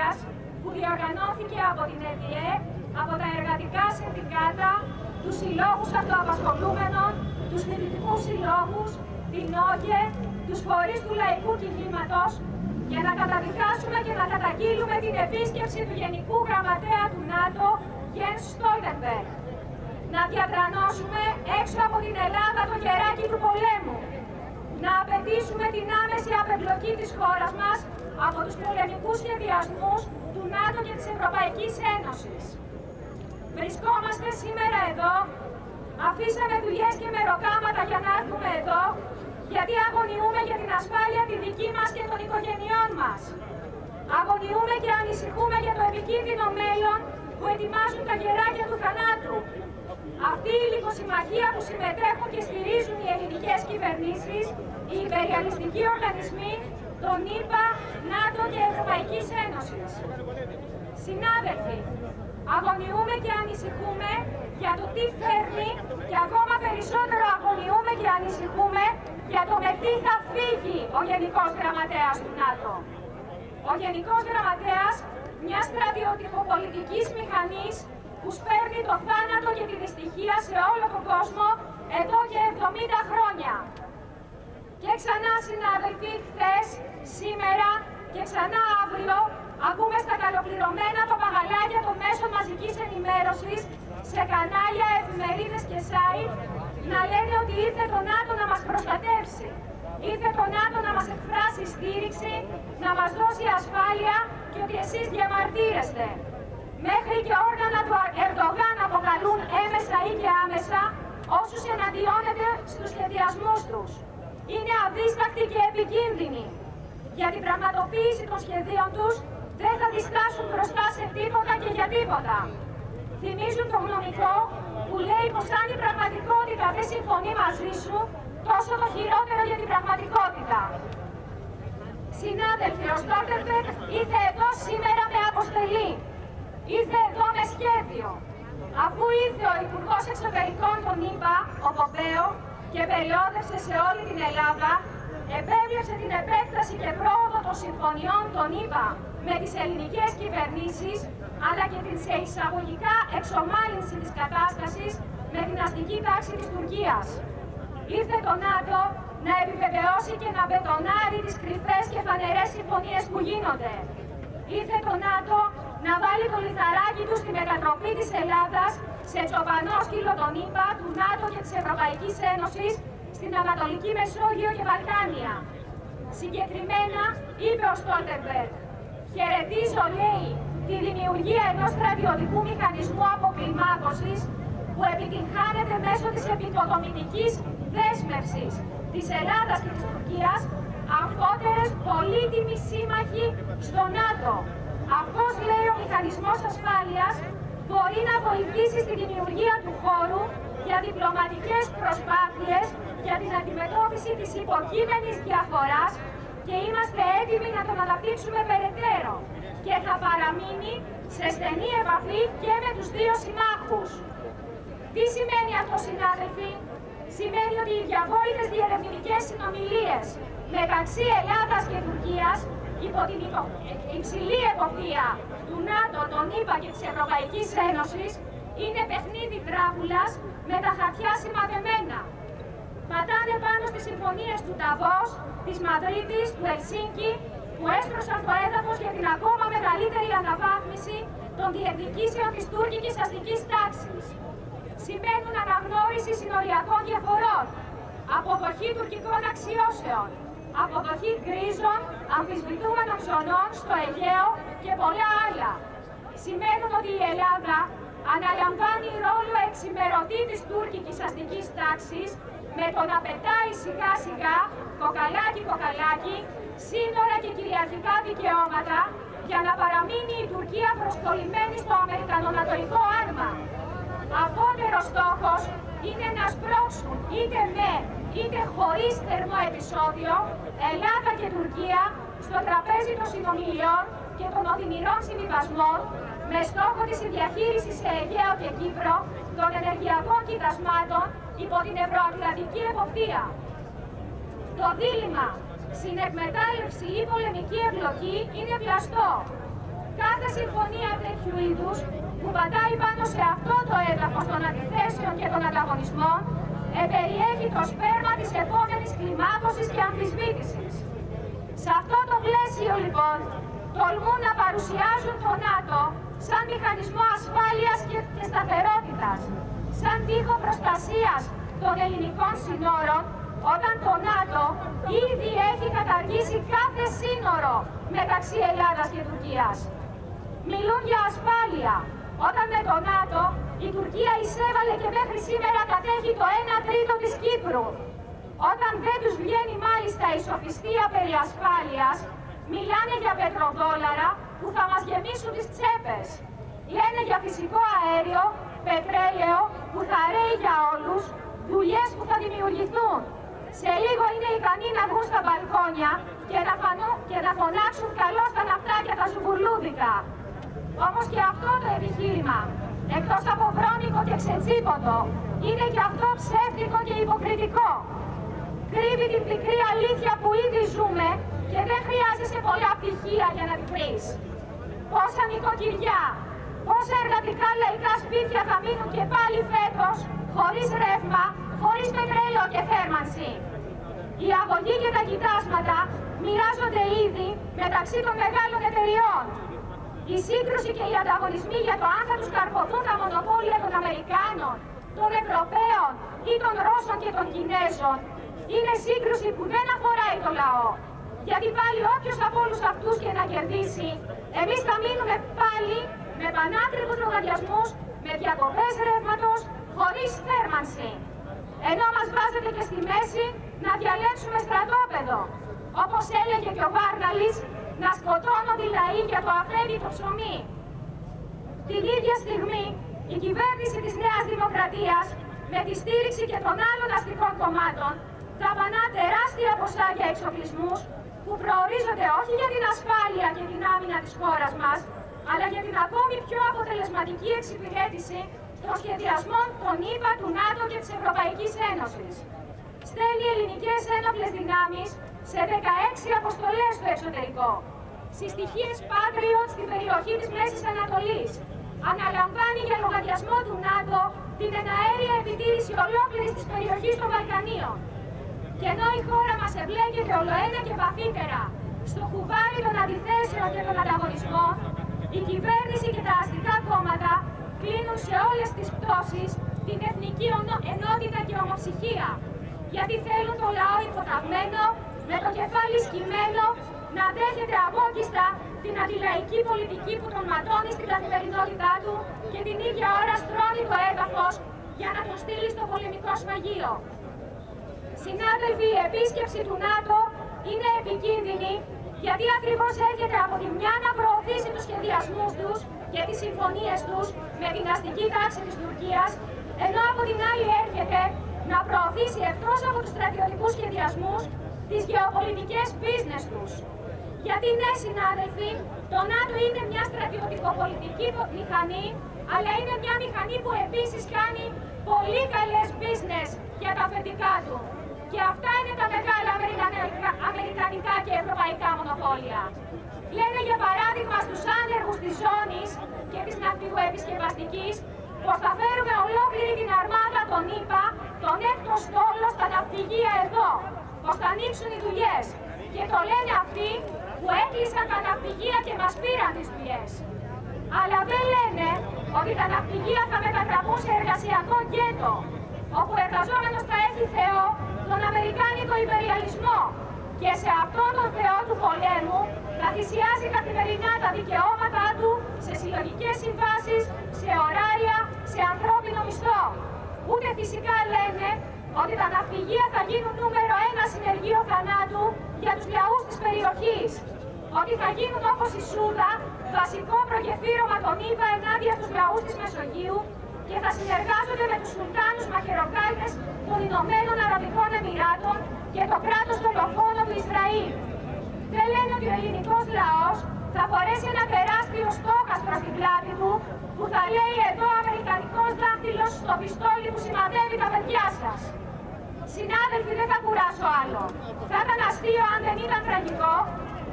ασφάλειας που διοργανώθηκε από την ΕΔΙΕ, από τα εργατικά συνδικάτα, τους συλλόγους αυτοαπασχολούμενων, τους φοιτητικούς συλλόγους, την ΟΚΕ, τους φορείς του λαϊκού κινήματος, για να καταδικάσουμε και να καταγγείλουμε την επίσκεψη του Γενικού Γραμματέα του ΝΑΤΟ, Jens Stoltenberg. Να διατρανώσουμε έξω από την Ελλάδα το κεράκι του πολέμου. Να απαιτήσουμε την άμεση απεμπλοκή της χώρας μας από τους πολεμικούς σχεδιασμούς του ΝΑΤΟ και της Ευρωπαϊκής Ένωσης. Βρισκόμαστε σήμερα εδώ, αφήσαμε δουλειές και μεροκάματα για να έρθουμε εδώ, γιατί αγωνιούμε για την ασφάλεια τη δική μας και των οικογενειών μας. Αγωνιούμε και ανησυχούμε για το επικίνδυνο μέλλον που ετοιμάζουν τα γεράκια του θανάτου. Αυτή η λιποσυμμαχία που συμμετέχουν και στηρίζουν οι ελληνικές κυβερνήσεις, οι υπεριαλιστικοί οργανισμοί, των ΗΠΑ, ΝΑΤΟ και Ευρωπαϊκής Ένωσης. Συνάδελφοι, αγωνιούμε και ανησυχούμε για το τι φέρνει και ακόμα περισσότερο αγωνιούμε και ανησυχούμε για το με τι θα φύγει ο Γενικός Γραμματέας του ΝΑΤΟ. Ο Γενικός Γραμματέας μιας στρατιωτικοπολιτικής μηχανής που σπέρνει το θάνατο και τη δυστυχία σε όλο τον κόσμο εδώ και 70 χρόνια. Και ξανά, συνάδελφοι, χθες, σήμερα και ξανά αύριο ακούμε στα καλοπληρωμένα παπαγαλάκια των μέσων μαζικής ενημέρωσης, σε κανάλια, εφημερίδες και site, να λένε ότι ήρθε το ΝΑΤΟ να μας προστατεύσει. Ήρθε το ΝΑΤΟ να μας εκφράσει στήριξη, να μας δώσει ασφάλεια και ότι εσείς διαμαρτύρεστε. Μέχρι και όργανα του Ερντογάν αποκαλούν έμεσα ή και άμεσα όσους εναντιώνεται στους σχεδιασμούς τους. Είναι αδίστακτοι και επικίνδυνοι. Για την πραγματοποίηση των σχεδίων τους δεν θα διστάσουν μπροστά σε τίποτα και για τίποτα. Θυμίζουν το γνωμικό που λέει πως αν η πραγματικότητα δεν συμφωνεί μαζί σου, τόσο το χειρότερο για την πραγματικότητα. Συνάδελφοι, ο Στόλτενμπεργκ ήρθε εδώ σήμερα με αποστελή. Ήρθε εδώ με σχέδιο. Αφού ήρθε ο Υπουργός Εξωτερικών των ΗΠΑ, ο Πομπέο, και περιόδευσε σε όλη την Ελλάδα, επέβλεψε την επέκταση και πρόοδο των συμφωνιών των ΗΠΑ με τις ελληνικές κυβερνήσεις, αλλά και την σε εισαγωγικά εξομάλυνση της κατάστασης με την αστική τάξη της Τουρκίας. Ήρθε το ΝΑΤΟ να επιβεβαιώσει και να μπετονάρει τις κρυφές και φανερές συμφωνίες που γίνονται. Ήρθε το ΝΑΤΟ να βάλει το λιθαράκι του στη μετατροπή της Ελλάδας σε τσοπανό σκύλο των ΗΠΑ, του ΝΑΤΟ και της Ευρωπαϊκής Ένωσης στην Ανατολική Μεσόγειο και Βαλκάνια. Συγκεκριμένα, είπε ο Στόλτενμπεργκ, χαιρετίζω, λέει, τη δημιουργία ενός στρατιωτικού μηχανισμού αποκλιμάκωσης που επιτυγχάνεται μέσω της επικοδομητικής δέσμευσης της Ελλάδας και της Τουρκίας, αμφότερες πολύτιμοι σύμμαχοι στο ΝΑΤΟ. Αυτός, λέει, ο μηχανισμός ασφάλειας μπορεί να βοηθήσει στη δημιουργία του χώρου για διπλωματικές προσπάθειες για την αντιμετώπιση της υποκείμενης διαφοράς και είμαστε έτοιμοι να τον αναπτύξουμε περαιτέρω και θα παραμείνει σε στενή επαφή και με τους δύο συμμάχους. Τι σημαίνει αυτό, συνάδελφοι? Σημαίνει ότι οι διαβόητες διερευνητικές συνομιλίες μεταξύ Ελλάδας και Τουρκίας υπό την υψηλή εποπτεία του ΝΑΤΟ, των ΗΠΑ και της Ευρωπαϊκής Ένωσης είναι παιχνίδι δράκουλας με τα χαρτιά σημαδεμένα. Πατάνε πάνω στις συμφωνίες του Νταβός, της Μαδρίτης, του Ελσίνκι, που έστρωσαν το έδαφος για την ακόμα μεγαλύτερη αναβάθμιση των διεκδικήσεων της τουρκικής αστικής τάξης. Σημαίνουν αναγνώριση συνοριακών διαφορών, αποδοχή τουρκικών αξιώσεων, αποδοχή γκρίζων, αμφισβητούμενων ζωνών στο Αιγαίο και πολλά άλλα. Σημαίνουν ότι η Ελλάδα αναλαμβάνει ρόλο εξημερωτή της τουρκικής αστικής τάξης με το να πετάει σιγά σιγά, κοκαλάκι, σύνορα και κυριαρχικά δικαιώματα για να παραμείνει η Τουρκία προσκολλημένη στο αμερικανονατοϊκό άρμα. Απότερος στόχος είναι να σπρώξουν είτε με είτε χωρίς θερμό επεισόδιο Ελλάδα και Τουρκία στο τραπέζι των συνομιλιών και των οδυνηρών συμβιβασμών με στόχο τη διαχείριση σε Αιγαίο και Κύπρο των ενεργειακών κοιτασμάτων υπό την ευρωατλαντική εποπτεία. Το δίλημμα συνεκμετάλλευση ή πολεμική εμπλοκή είναι πλαστό. Κάθε συμφωνία τέτοιου είδους που πατάει πάνω σε αυτό το έδαφος των αντιθέσεων και των ανταγωνισμών περιέχει το σπέρμα της επόμενης κλιμάκωσης και αμφισβήτησης. Σε αυτό το πλαίσιο, λοιπόν, τολμούν να παρουσιάζουν το ΝΑΤΟ σαν μηχανισμό ασφάλειας και σταθερότητας, σαν τοίχο προστασίας των ελληνικών συνόρων, όταν το ΝΑΤΟ ήδη έχει καταργήσει κάθε σύνορο μεταξύ Ελλάδας και Τουρκίας. Μιλούν για ασφάλεια, όταν με το ΝΑΤΟ η Τουρκία εισέβαλε και μέχρι σήμερα κατέχει το 1/3 της Κύπρου. Όταν δεν τους βγαίνει μάλιστα η σοφιστία περί ασφάλειας, μιλάνε για πετροδόλαρα που θα μας γεμίσουν τις τσέπες. Λένε για φυσικό αέριο, πετρέλαιο που θα ρέει για όλους, δουλειές που θα δημιουργηθούν. Σε λίγο είναι ικανοί να βγουν στα μπαλκόνια και να φωνάξουν καλώς τα ναυτάκια τα ζουμπουρλούδικα. Όμως και αυτό το επιχείρημα, εκτός από βρώμικο και ξετσίποτο, είναι και αυτό ψεύτικο και υποκριτικό. Κρύβει την πικρή αλήθεια που ήδη ζούμε και δεν χρειάζεσαι πολλά πτυχία για να τη βρεις. Πόσα νοικοκυριά, πόσα εργατικά λαϊκά σπίτια θα μείνουν και πάλι φέτος, χωρίς ρεύμα, χωρίς πετρέλαιο και θέρμανση. Η αγωγή και τα κοιτάσματα μοιράζονται ήδη μεταξύ των μεγάλων εταιριών. Η σύγκρουση και οι ανταγωνισμοί για το αν θα τους καρποθούν τα μονοπόλια των Αμερικάνων, των Ευρωπαίων ή των Ρώσων και των Κινέζων είναι σύγκρουση που δεν αφοράει το λαό. Γιατί πάλι όποιος από όλους αυτούς και να κερδίσει, εμείς θα μείνουμε πάλι με πανάκριβους λογαριασμούς, με διακοπές ρεύματος, χωρίς θέρμανση. Ενώ μας βάζετε και στη μέση να διαλέξουμε στρατόπεδο. Όπως έλεγε και ο Βάρναλης, να σκοτώνονται οι λαοί για το αφρέβητο ψωμί. Την ίδια στιγμή, η κυβέρνηση της Νέας Δημοκρατίας, με τη στήριξη και των άλλων αστικών κομμάτων, δαπανά τεράστια ποσά για εξοπλισμούς που προορίζονται όχι για την ασφάλεια και την άμυνα της χώρας μας, αλλά για την ακόμη πιο αποτελεσματική εξυπηρέτηση των σχεδιασμών των ΗΠΑ, του ΝΑΤΟ και της Ευρωπαϊκής Ένωσης. Στέλνει ελληνικές ένοπλες δυνάμεις σε 16 αποστολές στο εξωτερικό. Συστοιχίες Patriot στην περιοχή της Μέσης Ανατολής. Αναλαμβάνει για λογαριασμό του ΝΑΤΟ την εναέρια επιτήρηση ολόκληρης της περιοχής των Βαλκανίων. Και ενώ η χώρα μας εμπλέκεται ολοένα και βαθύτερα στο κουβάρι των αντιθέσεων και των ανταγωνισμών, η κυβέρνηση και τα αστικά κόμματα κλείνουν σε όλες τις πτώσεις την εθνική ενότητα και ομοψυχία, γιατί θέλουν το λαό υποταγμένο, με το κεφάλι σκυμμένο, να δέχεται απόκιστα την αντιλαϊκή πολιτική που τον ματώνει στην καθημερινότητά του και την ίδια ώρα στρώνει το έδαφος για να τον στείλει στο πολεμικό σφαγείο. Συνάδελφοι, η επίσκεψη του ΝΑΤΟ είναι επικίνδυνη, γιατί ακριβώς έρχεται από τη μια να προωθήσει τους σχεδιασμούς τους και τις συμφωνίες τους με την αστική τάξη της Τουρκίας, ενώ από την άλλη έρχεται να προωθήσει εκτός από τους στρατιωτικούς σχεδιασμούς τις γεωπολιτικές business τους. Γιατί ναι, συνάδελφοι, το ΝΑΤΟ είναι μια στρατιωτικοπολιτική μηχανή, αλλά είναι μια μηχανή που επίσης κάνει πολύ καλές business για τα αφεντικά του. Και αυτά είναι τα μεγάλα αμερικανικά και ευρωπαϊκά μονοπόλια. Λένε για παράδειγμα στους άνεργους της ζώνης και της ναυτικοεπισκευαστικής πως θα φέρουμε ολόκληρη την αρμάδα των ΗΠΑ, τον έκτο στόλο στα ναυπηγεία εδώ, πως θα ανοίξουν οι δουλειές. Και το λένε αυτοί που έκλεισαν τα ναυπηγεία και μας πήραν τις δουλειές. Αλλά δεν λένε ότι τα ναυπηγεία θα μετατραπούν σε εργασιακό γκέτο, όπου εργαζόμενος θα έχει θεό τον αμερικάνικο υπεριαλισμό και σε αυτόν τον θεό του πολέμου θα θυσιάζει καθημερινά τα δικαιώματά του σε συλλογικές συμβάσεις, σε ωράρια, σε ανθρώπινο μισθό. Ούτε φυσικά λένε ότι τα ναυπηγεία θα γίνουν νούμερο 1 συνεργείο θανάτου για τους λαούς της περιοχής. Ότι θα γίνουν όπως η Σούδα, βασικό προγεφύρωμα των ΗΠΑ ενάντια στους λαούς της Μεσογείου και θα συνεργάζονται με τους σουλτάνους μαχαιροκάλτες των Ηνωμένων Αραβικών Εμιράτων και το κράτος δολοφόνο του Ισραήλ. Δεν λένε ότι ο ελληνικός λαός θα φορέσει ένα τεράστιο στόχαστρο στην πλάτη του που θα λέει εδώ αμερικανικός δάχτυλος στο πιστόλι που σημαδεύει τα παιδιά σας. Συνάδελφοι, δεν θα κουράσω άλλο. Θα ήταν αστείο αν δεν ήταν τραγικό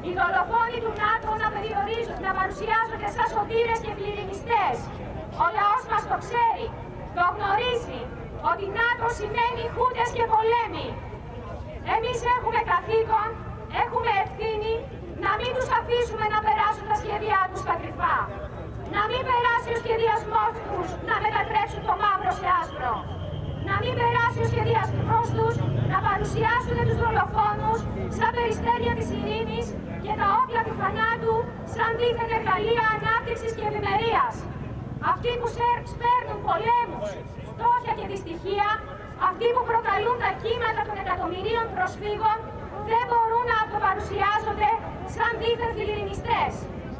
Οι δολοφόνοι του ΝΑΤΟ να παρουσιάζονται σαν σωτήρες και φιλιρινιστές. Ο λαός μας το ξέρει, το γνωρίζει, ότι ΝΑΤΟ σημαίνει χούντες και πολέμοι. Εμείς έχουμε καθήκον, έχουμε ευθύνη να μην τους αφήσουμε να περάσουν τα σχέδιά τους στα κρυφά. Να μην περάσει ο σχεδιασμός τους να μετατρέψουν το μαύρο σε άσπρο. Να μην περάσει ο σχεδιασμός τους να παρουσιάσουν τους δολοφόνους σαν περιστέρια της ειρήνης και τα όπλα του θανάτου σαν δίθεν εργαλεία ανάπτυξης και ευημερίας. Αυτοί που σπέρνουν πολέμους, φτώχεια και δυστυχία, αυτοί που προκαλούν τα κύματα των εκατομμυρίων προσφύγων, δεν μπορούν να αυτοπαρουσιάζονται σαν δίθεν φιλιρινιστές.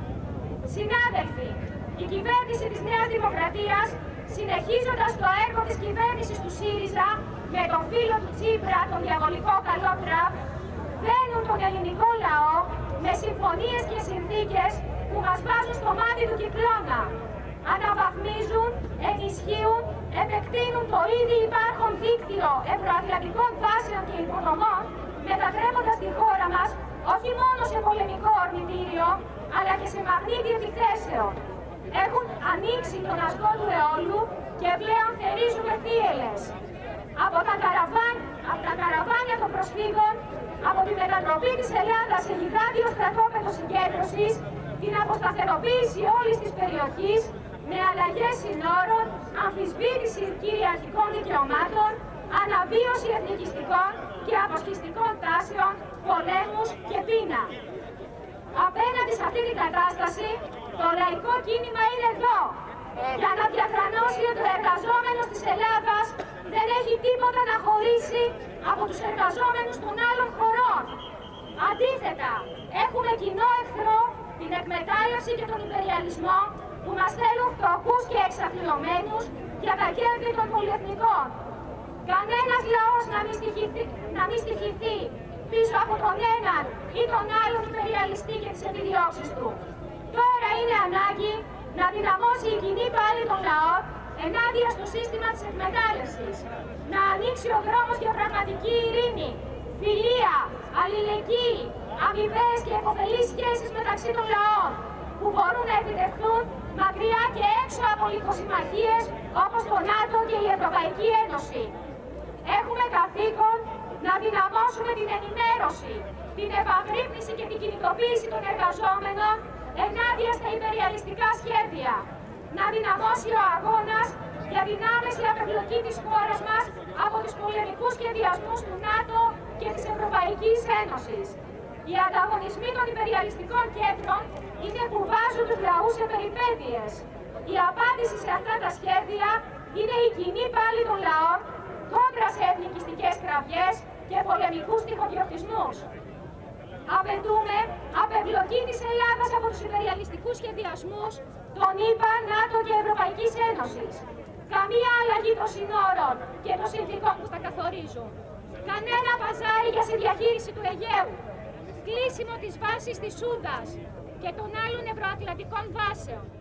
Συνάδελφοι, η κυβέρνηση της Νέας Δημοκρατίας, συνεχίζοντας το έργο της κυβέρνησης του ΣΥΡΙΖΑ με τον φίλο του Τσίπρα, τον διαβολικό καλό Τραμπ, δένουν τον ελληνικό λαό με συμφωνίες και συνθήκες που μας βάζουν στο μάτι του κυκλώνα. Αναβαθμίζουν, ενισχύουν, επεκτείνουν το ήδη υπάρχον δίκτυο ευρωατλαντικών βάσεων και υποδομών, μετατρέποντας τη χώρα μας όχι μόνο σε πολεμικό ορμητήριο, αλλά και σε μαγνήτη επιθέσεων. Έχουν ανοίξει τον ασκό του αιώλου και πλέον θερίζουμε θύελες. Από τα καραβάνια των προσφύγων, από τη μετατροπή της Ελλάδας σε γιγάντιο στρατόπεδο συγκέντρωσης, την αποσταθεροποίηση όλης της περιοχής, με αλλαγές συνόρων, αμφισβήτηση κυριαρχικών δικαιωμάτων, αναβίωση εθνικιστικών και αποσχιστικών τάσεων, πολέμους και πείνα. Απέναντι σε αυτή την κατάσταση, το λαϊκό κίνημα είναι εδώ, για να διατρανώσει ότι ο εργαζόμενος της Ελλάδας δεν έχει τίποτα να χωρίσει από τους εργαζόμενους των άλλων χωρών. Αντίθετα, έχουμε κοινό εχθρό, την εκμετάλλευση και τον υπεριαλισμό, που μας θέλουν φτωχούς και εξαθλιωμένους για τα κέρδη των πολυεθνικών. Κανένας λαός να μην στοιχηθεί πίσω από τον έναν ή τον άλλον υπεριαλιστή και τις επιδιώξεις του. Τώρα είναι ανάγκη να δυναμώσει η κοινή πάλη των λαών ενάντια στο σύστημα της εκμετάλλευσης. Να ανοίξει ο δρόμος για πραγματική ειρήνη, φιλία, αλληλεγγύη, αμοιβαίες και επωφελείς σχέσεις μεταξύ των λαών, που μπορούν να επιτευχθούν μακριά και έξω από λιθοσυμμαχίες όπως το ΝΑΤΟ και η Ευρωπαϊκή Ένωση. Έχουμε καθήκον να δυναμώσουμε την ενημέρωση, την επαγρύπνηση και την κινητοποίηση των εργαζόμενων ενάντια στα υπεριαλιστικά σχέδια. Να δυναμώσει ο αγώνας για την άμεση απεμπλοκή της χώρας μας από τους πολεμικούς σχεδιασμούς του ΝΑΤΟ και της Ευρωπαϊκής Ένωσης. Οι ανταγωνισμοί των υπεριαλιστικών κέντρων είναι που βάζουν τους λαούς σε περιπέτειες. Η απάντηση σε αυτά τα σχέδια είναι η κοινή πάλη των λαών κόντρα σε εθνικιστικές κραυγές και πολεμικούς τυχοδιοκτισμούς. Απαιτούμε απεμπλοκή της Ελλάδας από τους υπεριαλιστικούς σχεδιασμούς των ΗΠΑ, ΝΑΤΟ και Ευρωπαϊκής Ένωσης. Καμία αλλαγή των συνόρων και των συνθήκων που τα καθορίζουν. Κανένα παζάρι για συνδιαχείριση του Αιγαίου. Κλείσιμο της βάσης της Σούντας και των άλλων ευρωατλαντικών βάσεων.